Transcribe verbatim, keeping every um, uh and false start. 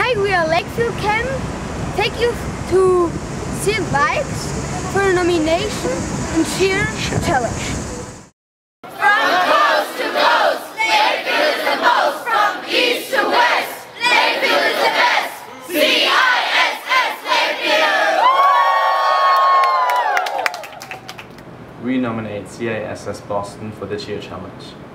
Tonight we are Lakeview Camp. Take you to see bikes for a nomination and cheer challenge. From coast to coast, Lakeview is the most. From east to west, Lakeview is the best. C I S S Lakeview! We nominate C I S S Boston for the cheer challenge.